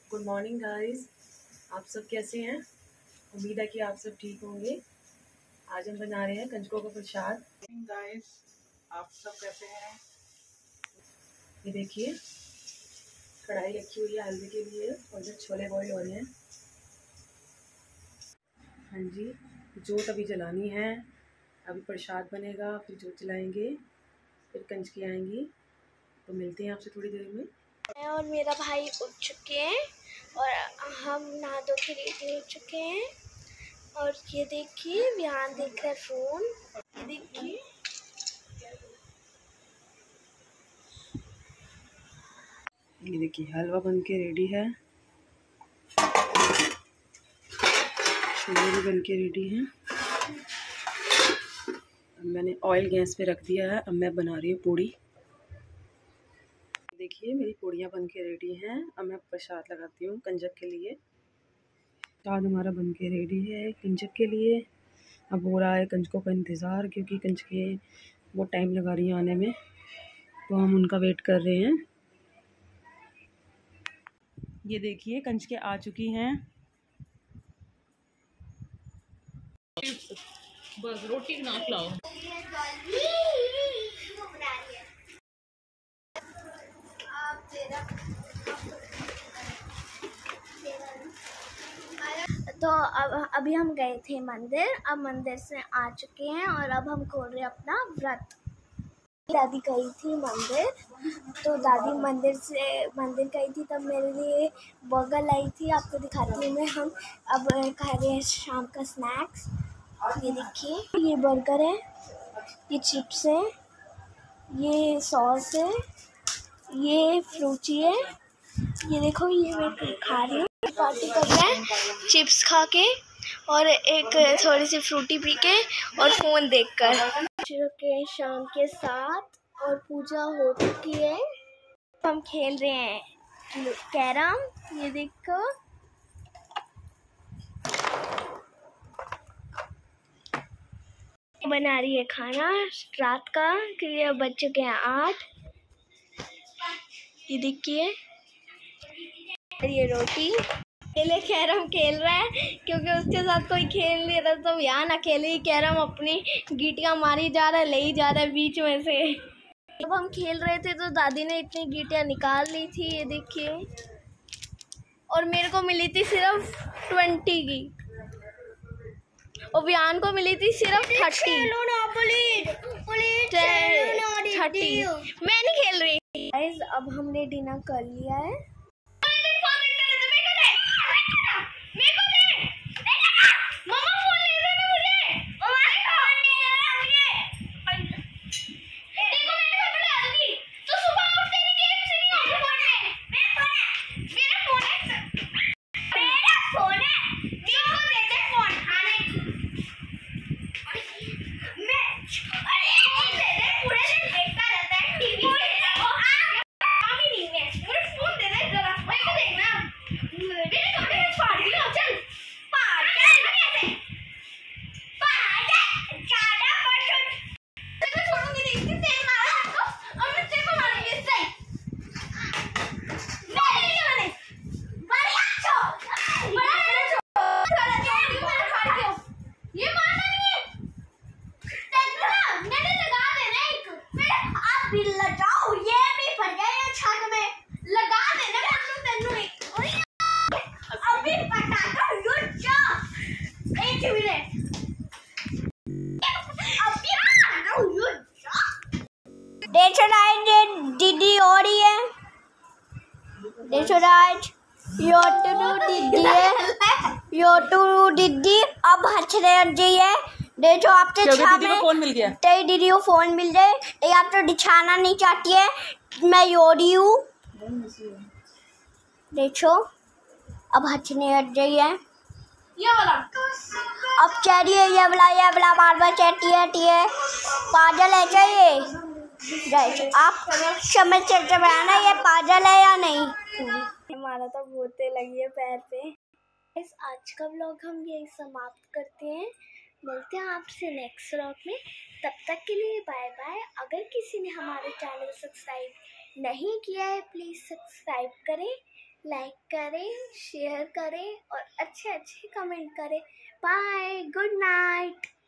Good morning guys, आप सब कैसे हैं। उम्मीद है कि आप सब ठीक होंगे। आज हम बना रहे हैं कंजकों का प्रसाद। गाइस, आप सब कैसे हैं। ये देखिए कढ़ाई रखी हुई है हल्दी के लिए और जो छोले बॉईल हो रहे हैं। हाँ जी, जोत अभी जलानी है। अभी प्रसाद बनेगा, फिर जोत जलाएंगे, फिर कंजकी आएंगी। तो मिलते हैं आपसे थोड़ी देर में। मैं और मेरा भाई उठ चुके हैं और हम नहा धो के रेडी हो चुके हैं। और ये देखिए विहान देख रहा है फ़ोन। ये देखिए हलवा बन के रेडी है, छोले भी बन के रेडी हैं। अब मैंने ऑयल गैस पे रख दिया है। अब मैं बना रही हूँ पूड़ी। देखिए मेरी पूड़ियाँ बन के रेडी हैं। अब मैं प्रसाद लगाती हूँ कंजक के लिए। प्रसाद हमारा बन के रेडी है कंजक के लिए। अब हो रहा है कंजकों का इंतज़ार, क्योंकि कंजके बहुत टाइम लगा रही हैं आने में, तो हम उनका वेट कर रहे हैं। ये देखिए कंजके आ चुकी हैं। बस रोटी ना खिलाओ। तो अभी हम गए थे मंदिर, अब मंदिर से आ चुके हैं और अब हम खोल रहे हैं अपना व्रत। दादी गई थी मंदिर, तो दादी मंदिर गई थी तब मेरे लिए बर्गर लाई थी। आपको दिखाती हूँ मैं। हम अब खा रहे हैं शाम का स्नैक्स। ये देखिए, ये बर्गर है, ये चिप्स है, ये सॉस है, ये फ्रूटी है। ये देखो, ये मैं खा रही हूँ, पार्टी कर रहे हैं चिप्स खा के और एक थोड़ी सी फ्रूटी पी के और फ़ोन देखकर। के शाम के 7 और पूजा हो चुकी है। हम खेल रहे हैं कैरम। ये देखो, बना रही है खाना रात का, क्योंकि अब बज चुके हैं 8। ये देखिए, ये रोटी अकेले कैरम खेल रहा है क्योंकि उसके साथ कोई खेल नहीं रहा। तो यहाँ अकेले ही कैरम अपनी गीटियाँ मारी जा रहा है, ले ही जा रहा है बीच में से। जब हम खेल रहे थे तो दादी ने इतनी गीटियाँ निकाल ली थी, ये देखिए, और मेरे को मिली थी सिर्फ 20 की और विहान को मिली थी सिर्फ 30। मैं नहीं खेल रही। अब हमने डिनर कर लिया है। दीदी हो रही है, दीदी अब हंस रही है। देखो, आप तो फोन मिल गया, तेरी दीदी को फोन मिल जाए। ये आप तो दिखाना नहीं चाहती है, मैं योरी हूँ। देखो अब हंसने लग गई है। ये वाला अब कह रही है ये वाला बार बार कहती है पागल है क्या ये। आप समझ सकते हैं ना ये पागल है या नहीं। हमारा तो भूते लगी है पैर पे। इस आज का व्लॉग हम यही समाप्त करते हैं। मिलते हैं आपसे नेक्स्ट व्लॉग में। तब तक के लिए बाय बाय। अगर किसी ने हमारे चैनल सब्सक्राइब नहीं किया है प्लीज़ सब्सक्राइब करें। लाइक करें, शेयर करें और अच्छे अच्छे कमेंट करें। Bye, good night.